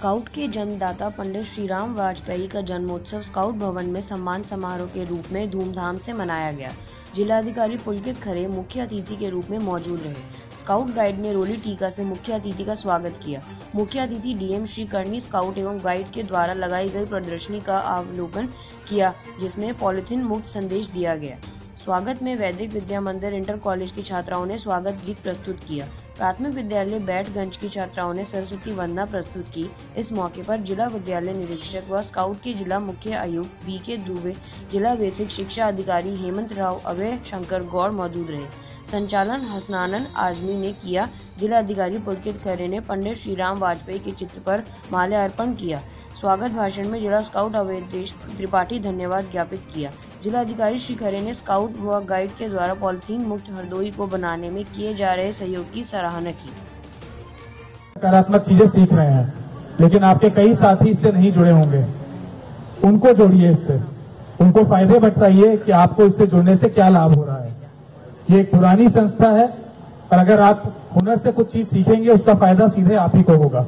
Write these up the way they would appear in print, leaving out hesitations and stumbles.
Scout के जन्मदाता पंडित श्रीराम वाजपेयी का जन्मोत्सव स्काउट भवन में सम्मान समारोह के रूप में धूमधाम से मनाया गया। जिलाधिकारी पुलकित खरे मुख्य अतिथि के रूप में मौजूद रहे। स्काउट गाइड ने रोली टीका से मुख्य अतिथि का स्वागत किया। मुख्य अतिथि डीएम श्री करनी स्काउट एवं गाइड के द्वारा लगाई गई प्रदर्शनी का अवलोकन किया, जिसमें पॉलिथीन मुक्त संदेश दिया गया। स्वागत में वैदिक विद्या मंदिर इंटर कॉलेज की छात्राओं ने स्वागत गीत प्रस्तुत किया। प्राथमिक विद्यालय बैठगंज की छात्राओं ने सरस्वती वंदना प्रस्तुत की। इस मौके पर जिला विद्यालय निरीक्षक व स्काउट के जिला मुख्य आयुक्त बीके दुबे, जिला बेसिक शिक्षा अधिकारी हेमंत राव, अभय शंकर गौड़ मौजूद रहे। संचालन हसनानन आजमी ने किया। जिला अधिकारी पुलकित खरे ने पंडित श्रीराम वाजपेयी के चित्र पर माल्यार्पण किया। स्वागत भाषण में जिला स्काउट अवधेश त्रिपाठी धन्यवाद ज्ञापित किया। जिला अधिकारी श्री खरे ने स्काउट व गाइड के द्वारा पॉलिथीन मुक्त हरदोई को बनाने में किए जा रहे सहयोग की सराहना की। सकारात्मक चीजें सीख रहे हैं, लेकिन आपके कई साथी इससे नहीं जुड़े होंगे। उनको जोड़िए इससे, उनको फायदे बताइए कि आपको इससे जुड़ने से क्या लाभ हो रहा है। ये एक पुरानी संस्था है और अगर आप हुनर से कुछ चीज सीखेंगे उसका फायदा सीधे आप ही को होगा।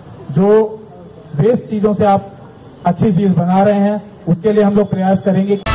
जो वेस्ट चीजों से आप अच्छी चीज बना रहे हैं उसके लिए हम लोग प्रयास करेंगे।